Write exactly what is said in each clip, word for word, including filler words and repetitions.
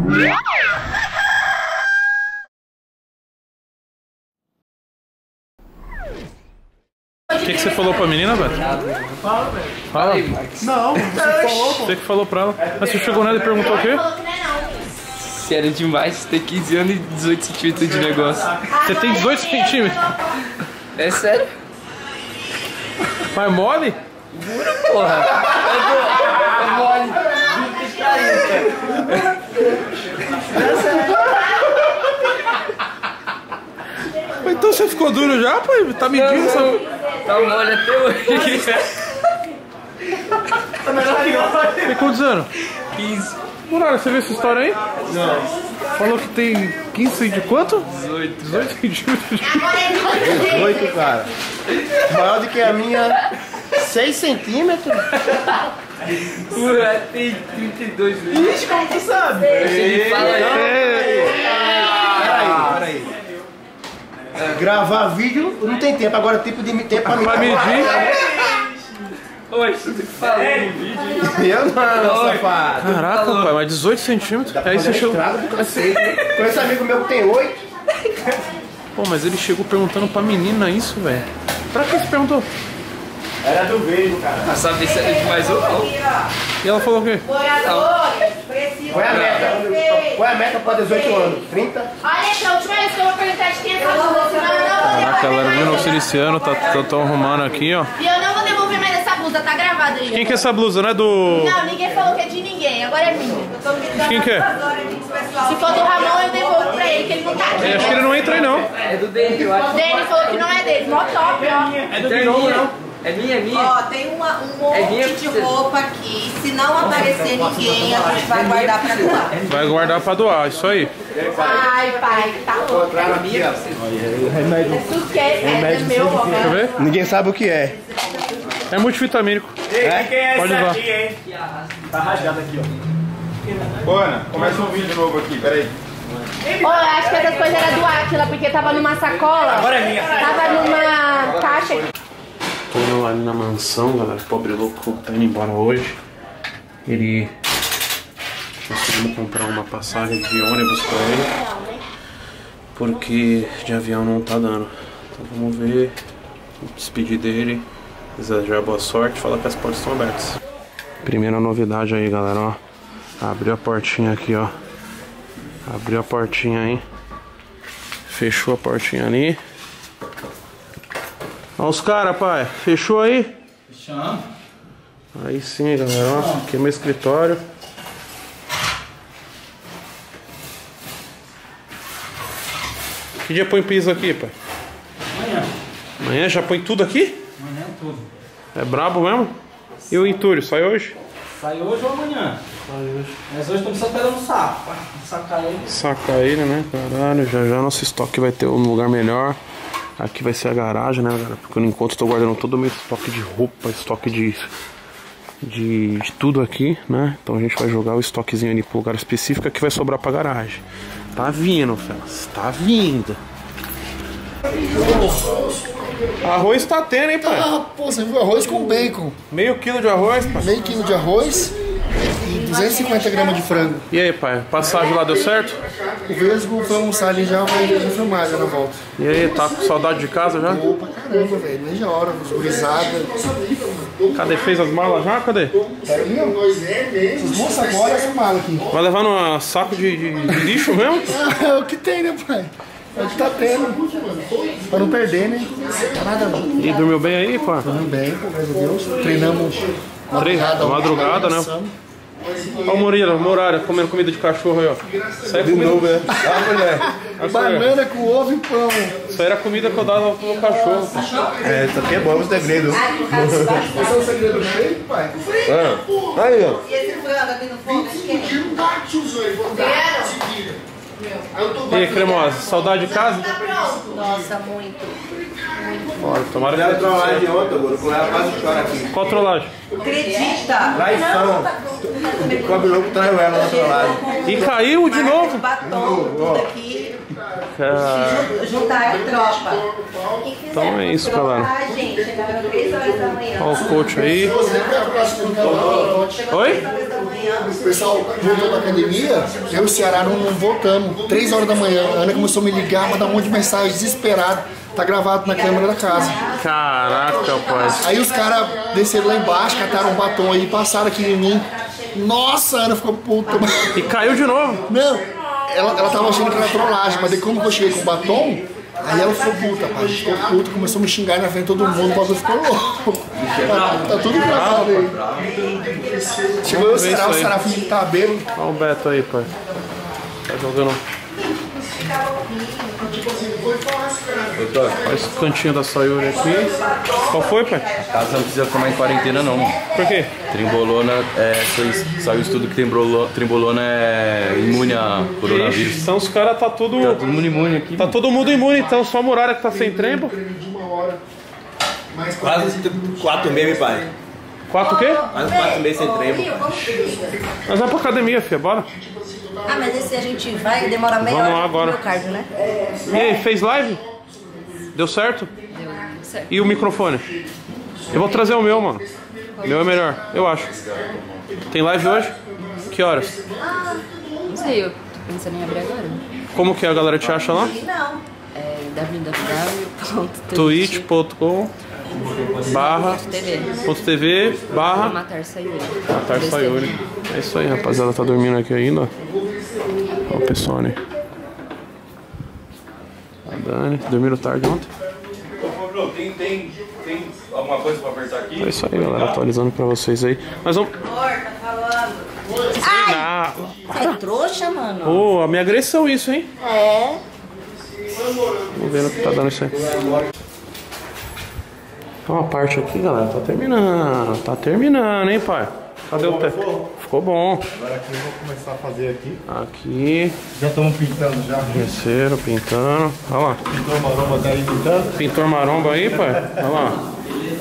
O que, que você falou pra menina, velho? Fala, velho. Fala. Não, você falou, pô. Você que falou pra ela. Mas você chegou nela e perguntou o quê? Se era demais ter quinze anos e dezoito centímetros de negócio. Você tem dezoito centímetros? É sério? Mas mole? Juro, porra. É mole. Então você ficou duro já, pai? Tá medindo, sabe? Tá mole até hoje. Tem quantos anos? quinze. Muralha, você viu essa história aí? Não. Falou que tem quinze de quanto? dezoito. dezoito centímetros. dezoito, cara. Maior do que a minha, seis centímetros. Ué, tem trinta e dois vezes. Ixi, como tu sabe? Ele fala aí. Peraí, peraí. Gravar vídeo não tem tempo, agora tipo de tempo pra Pra medir. Oi, você falou no vídeo. Eu não, safado. Caraca, pai, mas dezoito centímetros. Aí você chegou. Com esse amigo meu que tem oito. Pô, mas ele chegou perguntando pra menina isso, velho. Pra que você perguntou? Era do beijo, cara. Pra saber se era demais ou não. E ela falou o quê? Moradores, precisam. Qual é a meta? Qual é a meta pra dezoito anos? trinta? Olha, essa última vez que eu vou perguntar de quem é essa blusa, senão eu não vou Caraca, devolver. ela viu no Siliciano, tá, tá, tá arrumando aqui, ó. E eu não vou devolver mais essa blusa, tá gravado aí. Quem que é essa blusa, né? Do. Não, ninguém falou que é de ninguém, agora é minha. Eu tô gritando. Quem que é? Se for do Ramon, eu devolvo pra ele, que ele não tá aqui. Eu acho que ele não entra aí, não. É do Dente, eu acho. Dele falou que não é dele, mó top, ó. É do Dente. É minha, é minha. Ó, tem uma, um monte É minha de princesa. roupa aqui. Se não aparecer ninguém, a gente vai guardar pra doar. Vai guardar pra doar, isso aí. Ai, pai, tá louco. É minha. Isso que é, é meu, ó. Deixa eu ver. Ninguém sabe o que é. É multivitamínico. É? Quem é Pode esse usar. aqui, hein? Tá rasgado aqui, ó. Ô, Ana, começa um vídeo novo aqui, peraí. Ô, eu acho que essas coisas eram do Átila, porque tava numa sacola. Agora é minha. Tava numa caixa. Tô indo ali na mansão, galera. O pobre louco tá indo embora hoje. Ele conseguimos comprar uma passagem de ônibus pra ele, porque de avião não tá dando. Então vamos ver, despedir dele, desejar boa sorte, falar que as portas estão abertas. Primeira novidade aí, galera, ó. Abriu a portinha aqui, ó. Abriu a portinha aí. Fechou a portinha ali. Olha os caras, pai. Fechou aí? Fechamos. Aí sim, galera, ó. Aqui é meu escritório. Que dia põe piso aqui, pai? Amanhã. Amanhã já põe tudo aqui? Amanhã tudo. É brabo mesmo? E o entulho, sai hoje? Sai hoje ou amanhã? Sai hoje. Mas hoje estamos só esperando o saco. Pra sacar ele. Saca ele, né? Caralho, já já nosso estoque vai ter um lugar melhor. Aqui vai ser a garagem, né, galera? Porque no encontro eu tô guardando todo o meu estoque de roupa, estoque de, de, de tudo aqui, né? Então a gente vai jogar o estoquezinho ali pro lugar específico que vai sobrar pra garagem. Tá vindo, fellas. Tá vindo. Arroz tá tendo, hein, pai? Ah, pô, você viu arroz com bacon. Meio quilo de arroz, pai. Meio quilo de arroz e duzentos e cinquenta gramas de frango. E aí, pai? Passagem lá deu certo? O Vesgo foi almoçar ali já, vai filmar já na volta. E aí, tá com saudade de casa já? Pô, pra caramba, velho. Nem já hora, os gurizadas. Cadê? Fez as malas já? Cadê? Pera ali, ó. Essas moças agora, essa mala aqui. Vai levar num saco de, de, de lixo mesmo? É o que tem, né, pai? É o que tá tendo. Pra não perder, né? Tá nada não. E dormiu bem aí, pá? Dormiu bem, pô, graças a Deus. Treinamos Madrugada, madrugada, né? Olha o Murilo, Muralha, comendo comida de cachorro aí, ó. Isso aí é comida... novo, né? Ah, mulher. Banana com ovo e pão. Isso aí era a comida que eu dava pro meu cachorro. É, isso aqui é bom, o segredo. Esse é o segredo do shake, pai? Ah, aí, ó. E esse frango aqui no fogo, E aí, cremosa, saudade de casa? nossa, muito. Olha, tomara que... Fizeram trollagem ontem, agora, com ela quase chora aqui. Qual trollagem? Acredita? Traição. O pobre louco traiu ela na trollagem. E caiu de novo? Batom, tudo aqui. Cara, Juntar a tropa. então é isso, galera. Ah, gente, chegaram três horas da manhã. Olha o coach aí. Oi? três horas da manhã, o pessoal voltou da academia, eu e o Ceará não, não voltamos. Três horas da manhã, a Ana começou a me ligar, mandar um monte de mensagem, desesperado. Tá gravado na câmera da casa. Caraca, pai. Aí os caras desceram lá embaixo, cataram um batom aí, passaram aqui em mim. Nossa, a Ana ficou puta. E caiu de novo? Não, ela, ela tava achando que era trollagem, mas daí como eu cheguei com o batom, aí ela ficou puta, pai. Ficou puta, começou a me xingar na frente de todo mundo, o bagulho ficou louco. Tá, tá tudo gravado aí. Chegou eu, o Ceará, o Ceará fingindo que tava bêbado. Olha o Beto aí, pai. Tá jogando. Olha esse cantinho da Sayuri aqui. Qual foi, pai? A casa não precisa tomar em quarentena, não. Por quê? Trimbolona, é, saiu o estudo que trimbolona, trimbolona é imune a coronavírus. Ixi, então os caras tá tudo. Tá todo mundo imune aqui. Tá todo mundo imune, então só a Muralha que tá sem trembo. Quase quatro meses, pai. Quatro o quê? Quase quatro meses sem trembo. Nós vamos pra academia, filha, bora. Ah, mas esse a gente vai, demora meia Vamos hora lá agora. pro meu cardio, né? E aí, fez live? Deu certo? Deu certo. E o microfone? Eu vou trazer o meu, mano. O meu é melhor, eu acho. Tem live hoje? Que horas? Não sei, eu tô pensando em abrir agora. Como que a galera te acha lá? Não. É w w w ponto twitch ponto com barra ponto tv barra Matar Sayuri. Matar Sayuri. É isso aí, rapaziada. Tá dormindo aqui ainda. Ó o pessoal, né? A Dani. Dormiram tarde ontem. Ô, tem, tem, tem alguma coisa pra apertar aqui? É isso aí, galera. Atualizando pra vocês aí. Mas vamos. Tá falando. Ah, Você é trouxa, mano? ô, a minha agressão isso, hein? É. Vamos ver no que tá dando isso aí. Então a parte aqui, galera, tá terminando. Tá terminando, hein, pai? Cadê o teto? Ficou bom. Agora aqui eu vou começar a fazer aqui. Aqui. Já estamos pintando já. Terceiro, pintando. Olha lá. Pintor maromba tá aí pintando. Pintor maromba aí, pai? Olha lá.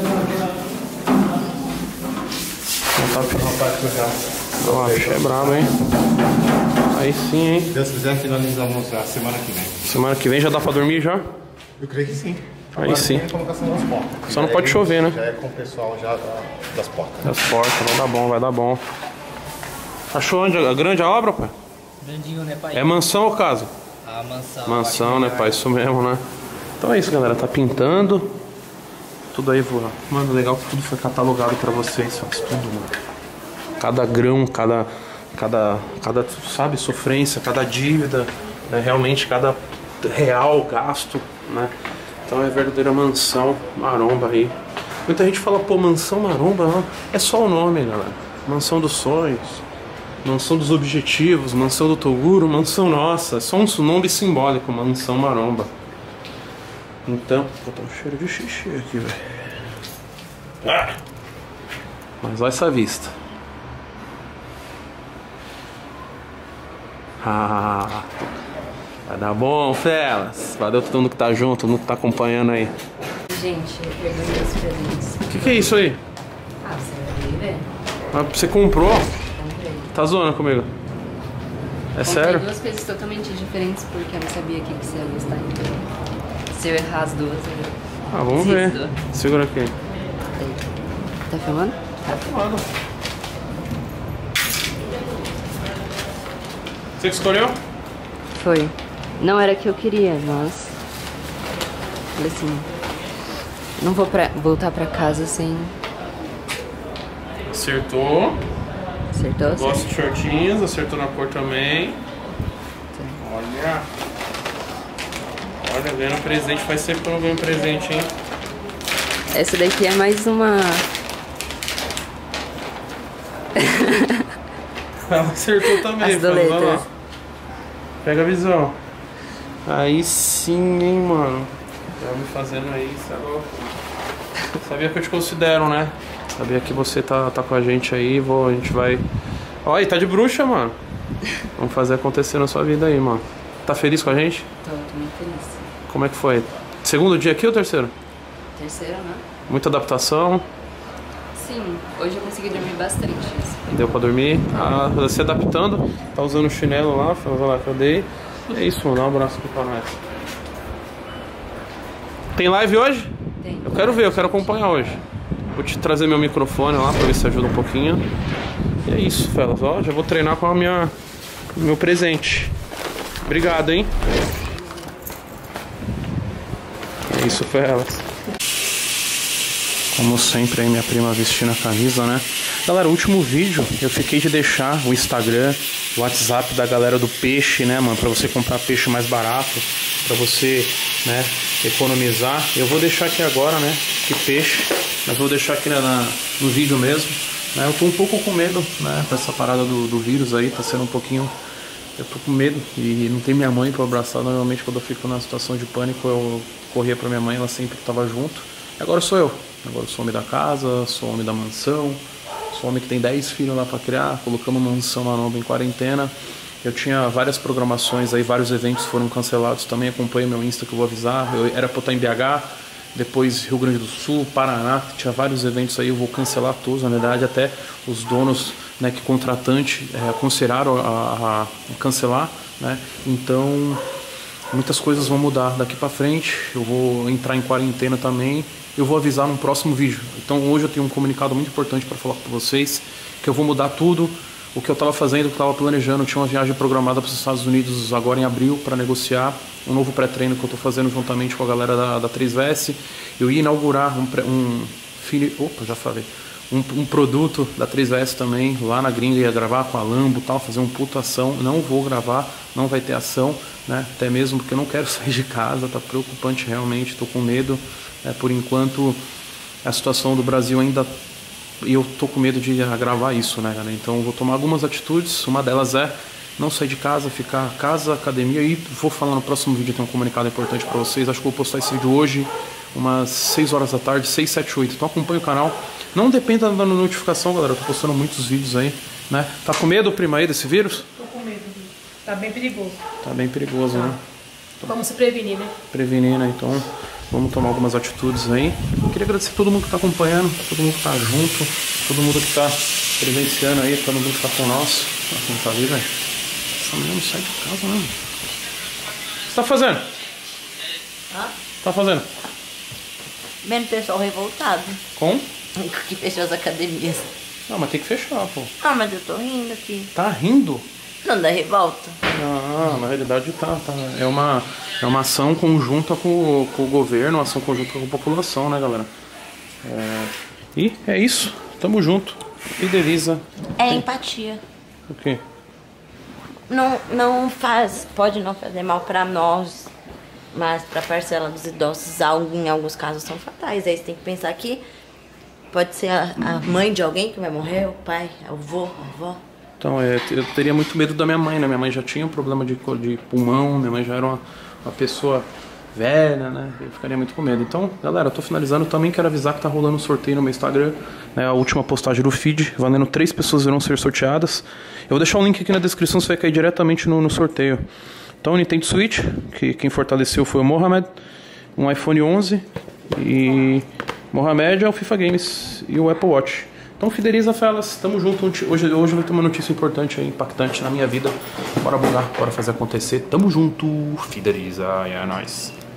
Não tá pintando. Olha lá, bicho é brabo, hein? Aí sim, hein? Se Deus quiser, finalizamos a semana que vem. Semana que vem já dá pra dormir já? Eu creio que sim. Aí Agora sim. tem a colocação das portas. Só não pode chover, né? Já é com o pessoal já da- das portas. Das portas, vai dar bom, vai dar bom. Achou onde? A grande a obra, pai? Grandinho, né, pai? É mansão ou casa? A mansão. Mansão, né, pai? Isso mesmo, né? Então é isso, galera. Tá pintando. Tudo aí, vou. Mano, legal que tudo foi catalogado pra vocês. Ó. Tudo, mano. Cada grão, cada. Cada. Cada, sabe, sofrência, cada dívida. Né? Realmente, cada real gasto, né? Então é verdadeira mansão maromba aí. Muita gente fala, pô, mansão maromba, não. É só o nome, galera. Mansão dos sonhos. Mansão dos objetivos, mansão do Toguro, mansão nossa. É só um nome simbólico, mansão maromba. Então, vou botar um cheiro de xixi aqui, velho. Ah! Mas olha essa vista. Ah, vai dar bom, Felas. Valeu todo mundo que tá junto, todo mundo que tá acompanhando aí. Gente, eu peguei meus presentes. O que, que é isso aí? Ah, você vai ver? Ah, você comprou? Comprei. Tá zoando comigo? É sério? Comprei duas coisas totalmente diferentes porque eu não sabia o que que você ia gostar. Então, se eu errar as duas, eu... Ah, vamos Sim, ver. duas. Segura aqui. Tá filmando? Tá filmando. Você que escolheu? Foi. Não era o que eu queria, mas... Falei assim... Não vou pra... voltar pra casa sem... Acertou. Acertou? Gosto de shortinhos, acertou na cor também. Olha. Olha, ganhando presente. Faz sempre que eu não ganho presente, hein? Essa daqui é mais uma... Ela acertou também. As Faz, doletas. olha lá. Pega a visão. Aí sim, hein, mano. Já me fazendo aí, isso é louco. Sabia que eu te considero, né? Sabia que você tá, tá com a gente aí, vou, a gente vai... Olha, tá de bruxa, mano. Vamos fazer acontecer na sua vida aí, mano. Tá feliz com a gente? Tô, tô muito feliz. Como é que foi? Segundo dia aqui ou terceiro? Terceira, né? Muita adaptação? Sim, hoje eu consegui dormir bastante. Isso foi Deu pra dormir? Ah, se adaptando? Tá usando o chinelo lá, foi lá que eu dei. É isso, mano. Dá um abraço aqui pra nós. Tem live hoje? Tem. Eu quero ver, eu quero acompanhar hoje. Vou te trazer meu microfone lá pra ver se ajuda um pouquinho. E é isso, Felas. Ó, já vou treinar com a minha, o meu presente. Obrigado, hein? É isso, Felas. Como sempre, aí minha prima vestindo a camisa, né? Galera, o último vídeo eu fiquei de deixar o Instagram, o WhatsApp da galera do peixe, né, mano? Pra você comprar peixe mais barato, pra você, né, economizar. Eu vou deixar aqui agora, né, que peixe, mas vou deixar aqui na, na, no vídeo mesmo. Né? Eu tô um pouco com medo, né, dessa parada do, do vírus aí, tá sendo um pouquinho... Eu tô com medo e não tem minha mãe pra abraçar. Normalmente quando eu fico na situação de pânico eu corria pra minha mãe, ela sempre tava junto. Agora sou eu. Agora eu sou homem da casa, sou homem da mansão, sou homem que tem dez filhos lá pra criar. Colocamos uma mansão lá nova em quarentena. Eu tinha várias programações aí, vários eventos foram cancelados também. Acompanhe meu Insta que eu vou avisar. Eu era pra estar em B H, depois Rio Grande do Sul, Paraná, tinha vários eventos aí, eu vou cancelar todos. Na verdade, até os donos, né, que contratante é, aconselharam a, a, a cancelar, né? Então, muitas coisas vão mudar daqui pra frente. Eu vou entrar em quarentena também. Eu vou avisar no próximo vídeo. Então hoje eu tenho um comunicado muito importante para falar com vocês, que eu vou mudar tudo o que eu estava fazendo, o que eu estava planejando. Eu tinha uma viagem programada para os Estados Unidos agora em abril para negociar um novo pré-treino que eu estou fazendo juntamente com a galera da, da três V S. Eu ia inaugurar um, um filho, opa, já falei, um, um produto da três V S também lá na gringa, ia gravar com a Lambo, tal, fazer um puta ação. Não vou gravar, não vai ter ação, né? Até mesmo porque eu não quero sair de casa, tá preocupante realmente, estou com medo. É, por enquanto a situação do Brasil ainda, eu tô com medo de gravar isso, né, galera? Então eu vou tomar algumas atitudes. Uma delas é não sair de casa, ficar casa, academia. E vou falar no próximo vídeo, tem um comunicado importante para vocês. Acho que eu vou postar esse vídeo hoje umas seis horas da tarde, seis, sete, oito. Então acompanhe o canal, não dependa da notificação, galera. Eu tô postando muitos vídeos aí, né? Tá com medo, prima, aí desse vírus? Tô com medo, tá bem perigoso. Tá bem perigoso, tá, né? Vamos se prevenir, né? Prevenir, né? Então vamos tomar algumas atitudes aí. Eu queria agradecer a todo mundo que está acompanhando, todo mundo que está junto, todo mundo que está presenciando aí, todo mundo que está com nós. Olha quem tá ali, velho. Essa mulher não sai de casa, não. O que você tá fazendo? Hã? Tá fazendo? Vendo o pessoal revoltado. Com? Que fechou as academias. Não, mas tem que fechar, pô. Ah, mas eu tô rindo aqui. Tá rindo? Não dá revolta? Ah, na realidade tá, tá. É uma, é uma ação conjunta com, com o governo, uma ação conjunta com a população, né, galera? É... E é isso. Tamo junto. Fideliza. É empatia. O quê? Não, não faz, pode não fazer mal pra nós, mas pra parcela dos idosos, em alguns casos são fatais. Aí você tem que pensar que pode ser a, a mãe de alguém que vai morrer, o pai, o avô, a avó. Então, é, eu teria muito medo da minha mãe, né? Minha mãe já tinha um problema de, de pulmão, minha mãe já era uma, uma pessoa velha, né? Eu ficaria muito com medo. Então, galera, eu tô finalizando. Também quero avisar que tá rolando um sorteio no meu Instagram, né? A última postagem do feed, valendo três pessoas irão ser sorteadas. Eu vou deixar um link aqui na descrição, você vai cair diretamente no, no sorteio. Então, o Nintendo Switch, que quem fortaleceu foi o Mohamed, um iPhone onze e Mohamed é o FIFA Games e o Apple Watch. Então fideliza, Felas, tamo junto. Hoje, hoje vai ter uma notícia importante, impactante na minha vida. Bora bugar, bora fazer acontecer. Tamo junto, fideliza, é nóis.